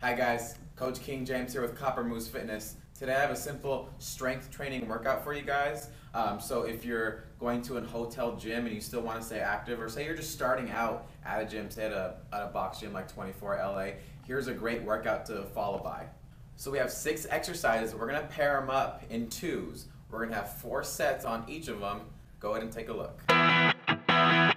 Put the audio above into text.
Hi guys, Coach King James here with Copper Moose Fitness. Today I have a simple strength training workout for you guys. So if you're going to a hotel gym and you still want to stay active, or say you're just starting out at a gym, say at a box gym like 24 LA, here's a great workout to follow by. So we have 6 exercises. We're going to pair them up in twos. We're going to have 4 sets on each of them. Go ahead and take a look.